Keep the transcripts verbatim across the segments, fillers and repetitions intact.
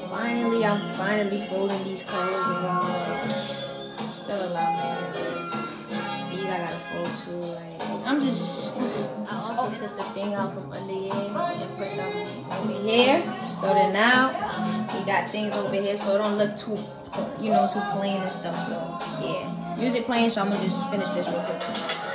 Finally, I'm finally folding these clothes, y'all. Still a lot, man. These I gotta fold too. Like, I'm just. I also took the thing out from under here and put them over here. So then now we got things over here, so it don't look too, you know, too plain and stuff. So yeah, music playing. So I'm gonna just finish this real quick.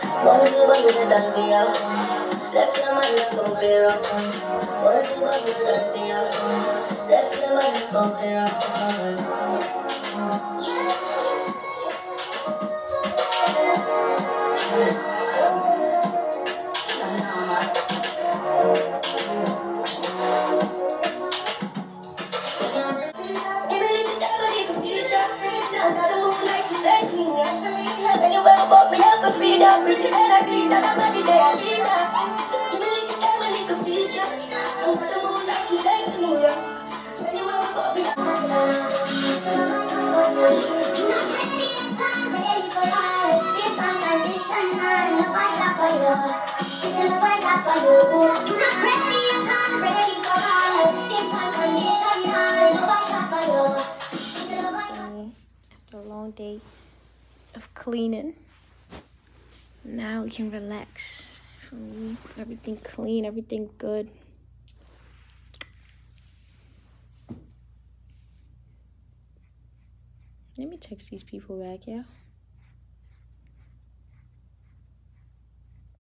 After a long day of cleaning, now we can relax. Everything clean, everything good. Let me text these people back, yeah?